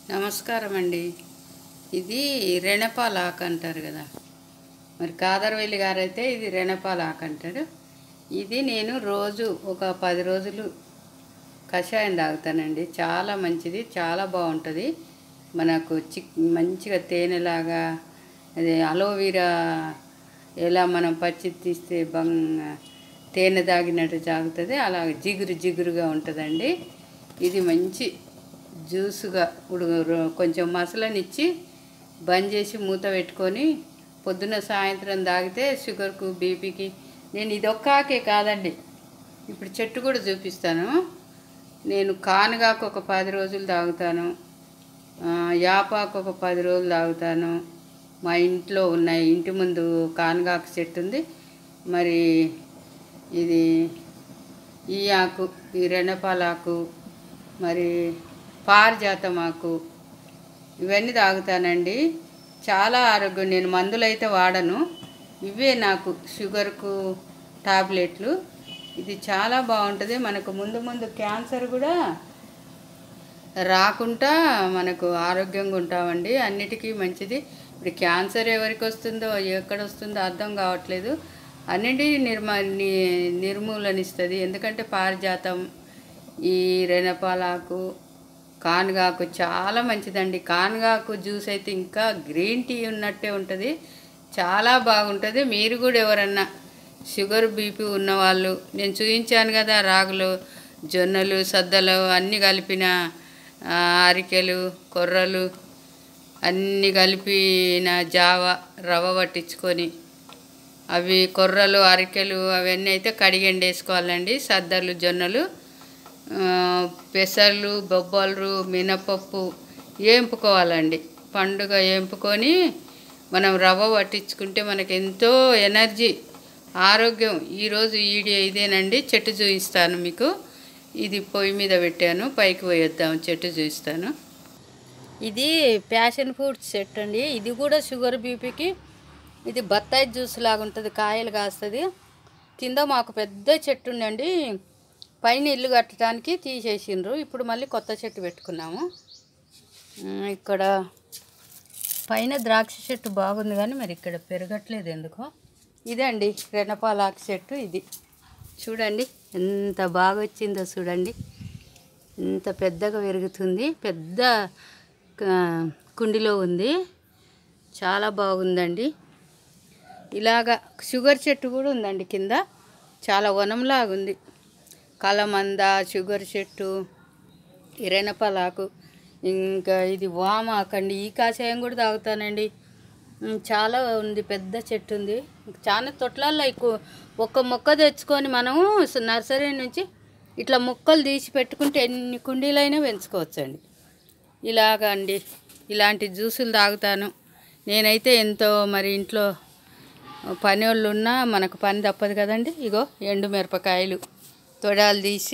నమస్కారం అండి. ఇది రెణపాల ఆకు అంటారు కదా. మరి కాదరవెల్లి గారైతే ఇది రెణపాల ఆకు అంటారు. ఇది నేను రోజు ఒక 10 రోజులు కషాయం తాగుతానండి. చాలా మంచిది, చాలా బాగుంటుంది. మనకు మంచిగా తేనెలాగా అది అలోవీరా ఎలా మనం పచ్చి తీస్తే తేనె తాగినట్టు తాగుతుంది, అలా జిగురు జిగురుగా ఉంటుందండి. ఇది మంచి జ్యూసుగా కొంచెం మసలనిచ్చి బంద్ చేసి మూత పెట్టుకొని పొద్దున సాయంత్రం తాగితే షుగర్కు, బీపీకి. నేను ఇదొక్కాకే కాదండి, ఇప్పుడు చెట్టు కూడా చూపిస్తాను. నేను కానుగాకు ఒక 10 రోజులు తాగుతాను, యాపాకు ఒక 10 రోజులు తాగుతాను. మా ఇంట్లో ఉన్నాయి, ఇంటి ముందు కానుగాకు చెట్టు ఉంది. మరి ఇది ఈ ఆకు, ఈ రెణపాలాకు, మరి పారిజాతమాకు, ఇవన్నీ తాగుతానండి. చాలా ఆరోగ్యం. నేను మందులు అయితే వాడను, ఇవే నాకు షుగర్కు టాబ్లెట్లు. ఇది చాలా బాగుంటుంది. మనకు ముందు క్యాన్సర్ కూడా రాకుండా మనకు ఆరోగ్యంగా ఉంటామండి. అన్నిటికీ మంచిది. ఇప్పుడు క్యాన్సర్ ఎవరికి వస్తుందో ఎక్కడ వస్తుందో అర్థం కావట్లేదు. అన్నిటినీ నిర్మూలనిస్తుంది. ఎందుకంటే పారిజాతం, ఈ రెణపాలాకు, కానుగాకు చాలా మంచిదండి. కానుగాకు జ్యూస్ అయితే ఇంకా గ్రీన్ టీ ఉన్నట్టే ఉంటుంది, చాలా బాగుంటుంది. మీరు కూడా ఎవరన్నా షుగర్, బీపీ ఉన్నవాళ్ళు, నేను చూపించాను కదా, రాగులు, జొన్నలు, సద్దలు అన్నీ కలిపిన అరికెలు, కొర్రలు అన్నీ కలిపిన జావ, రవ్వ పట్టించుకొని అవి కొర్రలు, అరికెలు అవన్నీ అయితే కడిగి ఎండేసుకోవాలండి. సద్దలు, జొన్నలు, పెసర్లు, బొబ్బలు, మినపప్పు వేంపుకోవాలండి. పండుగ వేంపుకొని మనం రవ్వ పట్టించుకుంటే మనకు ఎంతో ఎనర్జీ, ఆరోగ్యం. ఈరోజు ఇదేనండి. చెట్టు చూపిస్తాను మీకు. ఇది పొయ్యి మీద పెట్టాను, పైకి పోయొద్దాం, చెట్టు చూపిస్తాను. ఇది ప్యాషన్ ఫ్రూట్స్ చెట్టు అండి. ఇది కూడా షుగర్, బీపీకి. ఇది బత్తాయి జ్యూస్ లాగా ఉంటుంది, కాయలు కాస్తుంది. కింద మాకు పెద్ద చెట్టు ఉండండి, పైన ఇల్లు కట్టడానికి తీసేసిండ్రు. ఇప్పుడు మళ్ళీ కొత్త చెట్టు పెట్టుకున్నాము. ఇక్కడ పైన ద్రాక్ష చెట్టు బాగుంది కానీ మరి ఇక్కడ పెరగట్లేదు ఎందుకో. ఇదండి రెణపాలాకు చెట్టు. ఇది చూడండి ఎంత బాగా వచ్చిందో చూడండి, ఎంత పెద్దగా పెరుగుతుంది. పెద్ద కుండీలో ఉంది, చాలా బాగుందండి. ఇలాగా షుగర్ చెట్టు కూడా ఉందండి కింద, చాలా వనంలాగా ఉంది. కలమంద, షుగర్ చెట్టు, ఈ రెణపాలాకు, ఇంకా ఇది వామాకండి. ఈ కాషాయం కూడా తాగుతానండి. చాలా ఉంది, పెద్ద చెట్టు ఉంది. చాలా తొట్లల్లో ఎక్కువ ఒక్క మొక్క తెచ్చుకొని మనము నర్సరీ నుంచి ఇట్లా మొక్కలు తీసి పెట్టుకుంటే ఎన్ని కుండీలైనా పెంచుకోవచ్చండి. ఇలాగా అండి, ఇలాంటి జ్యూసులు తాగుతాను నేనైతే. ఎంతో మరి ఇంట్లో పని వాళ్ళు ఉన్నా మనకు పని తప్పదు కదండి. ఇగో ఎండు మిరపకాయలు తొడాలు తీసి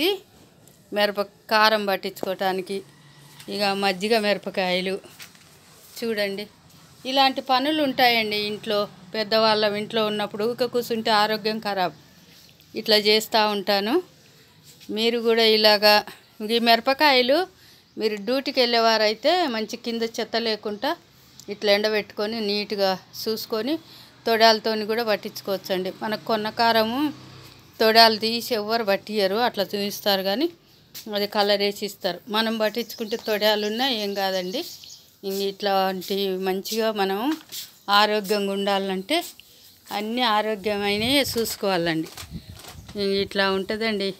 కారం పట్టించుకోవటానికి, ఇక మజ్జిగ మిరపకాయలు. చూడండి ఇలాంటి పనులు ఉంటాయండి ఇంట్లో. పెద్దవాళ్ళ ఇంట్లో ఉన్నప్పుడు ఊక కూర్చుంటే ఆరోగ్యం ఖరాబ్. ఇట్లా చేస్తూ ఉంటాను. మీరు కూడా ఇలాగా ఈ మిరపకాయలు మీరు డ్యూటీకి వెళ్ళేవారైతే మంచి కింద చెత్త లేకుండా ఇట్లా ఎండబెట్టుకొని నీట్గా చూసుకొని తొడాలతో కూడా పట్టించుకోవచ్చండి. మనకు కొన్న కారము తొడాలు తీసి ఎవ్వరు పట్టియరు, అట్లా చూపిస్తారు కానీ అది కలర్ వేసి ఇస్తారు. మనం పట్టించుకుంటే తొడాలున్నా ఏం కాదండి. ఇట్లాంటి మంచిగా మనం ఆరోగ్యంగా ఉండాలంటే అన్నీ ఆరోగ్యమైనవి చూసుకోవాలండి. ఇట్లా ఉంటుందండి.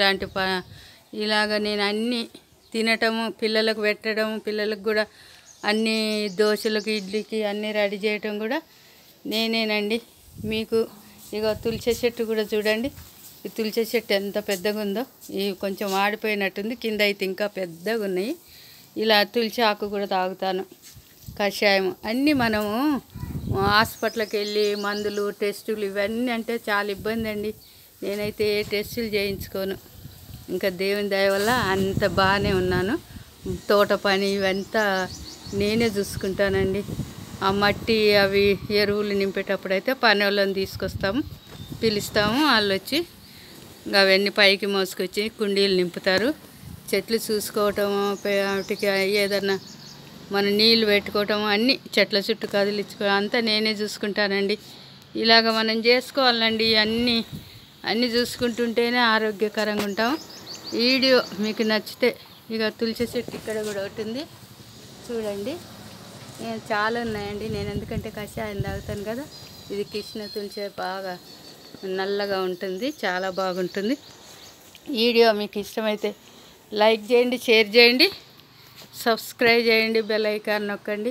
ఇలాగ నేను అన్నీ తినటము, పిల్లలకు పెట్టడం, పిల్లలకు కూడా అన్నీ దోశలకు, ఇడ్లీకి అన్నీ రెడీ చేయటం కూడా నేనేనండి. మీకు ఇక తులసి చెట్టు కూడా చూడండి. ఈ తులసి చెట్టు ఎంత పెద్దగా ఉందో. ఇవి కొంచెం ఆడిపోయినట్టుంది, కింద అయితే ఇంకా పెద్దగా ఉన్నాయి. ఇలా తులసి ఆకు కూడా తాగుతాను, కషాయం. అన్నీ మనము హాస్పిటల్కి వెళ్ళి మందులు, టెస్టులు ఇవన్నీ అంటే చాలా ఇబ్బంది అండి. నేనైతే ఏ టెస్టులు చేయించుకోను. ఇంకా దేవుని దయ వల్ల అంత బాగానే ఉన్నాను. తోట పని ఇవంతా నేనే చూసుకుంటానండి. ఆ మట్టి అవి ఎరువులు నింపేటప్పుడు అయితే పని వాళ్ళని తీసుకొస్తాము, పిలుస్తాము. వాళ్ళు వచ్చి ఇంకా అవన్నీ పైకి మోసుకొచ్చి కుండీలు నింపుతారు. చెట్లు చూసుకోవటము, వాటికి ఏదన్నా మనం నీళ్ళు పెట్టుకోవటం అన్నీ చెట్ల చుట్టూ కదిలించుకోవడం అంతా నేనే చూసుకుంటానండి. ఇలాగ మనం చేసుకోవాలండి. అన్నీ చూసుకుంటుంటేనే ఆరోగ్యకరంగా ఉంటాం. వీడియో మీకు నచ్చితే ఇక తులసి చెట్టు ఇక్కడ కూడా ఒకటి ఉంది చూడండి. నేను చాలా ఉన్నాయండి. నేను ఎందుకంటే కషాయం తాగుతాను కదా. ఇది కృష్ణ తులసి, బాగా నల్లగా ఉంటుంది, చాలా బాగుంటుంది. వీడియో మీకు ఇష్టమైతే లైక్ చేయండి, షేర్ చేయండి, సబ్స్క్రైబ్ చేయండి, బెల్ ఐకాన్ నొక్కండి,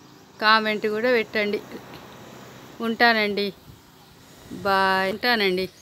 కామెంట్ కూడా పెట్టండి. ఉంటానండి. బాయ్. ఉంటానండి.